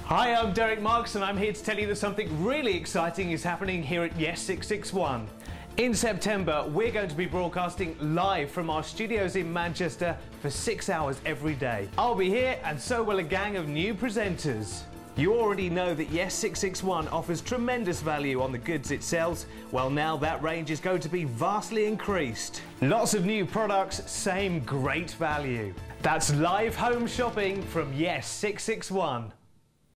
Hi, I'm Derek Marks and I'm here to tell you that something really exciting is happening here at Yes 661. In September, we're going to be broadcasting live from our studios in Manchester for 6 hours every day. I'll be here and so will a gang of new presenters. You already know that Yes 661 offers tremendous value on the goods it sells. Well, now that range is going to be vastly increased. Lots of new products, same great value. That's live home shopping from Yes 661.